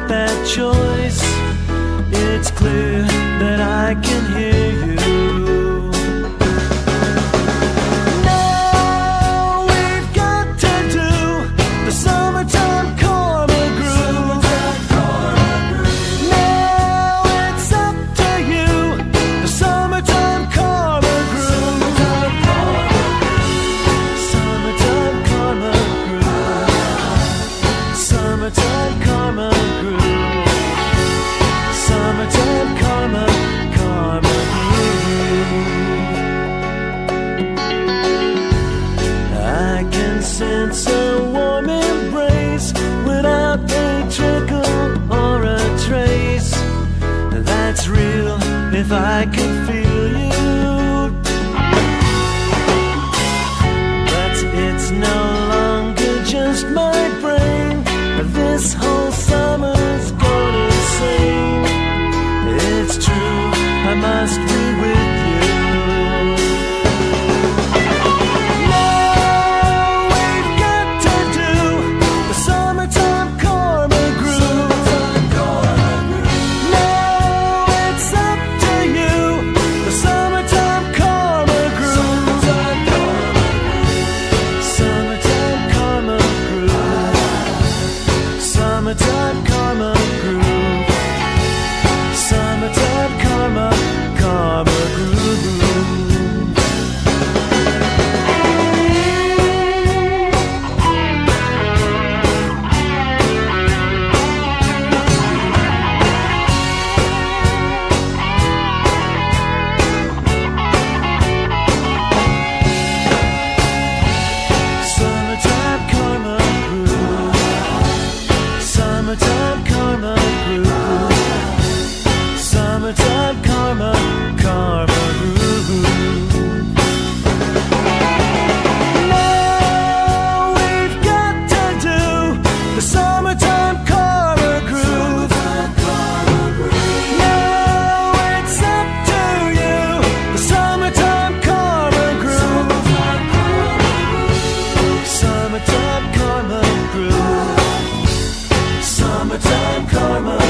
got that choice. It's clear that I can hear you. Now we've got to do the summertime karma groove. Now it's up to you, the summertime karma groove. Summertime karma groove. Summertime karma groove. Summertime karma, karma groove. I can sense a warm embrace without a trickle or a trace. That's real if I could feel you. But it's no longer just my brain. This whole summer's gone insane. It's true, I must be with you. Now we've got to do the summertime karma groove. Now it's up to you, the summertime karma groove. Summertime karma groove. Summertime karma groove. Summertime karma, karma groove. Summertime karma groove. Summertime karma groove. Summertime karma, karma groove. Now we've got to do the summertime karma groove. Now it's up to you, the summertime karma groove. Summertime karma groove. Summertime karma.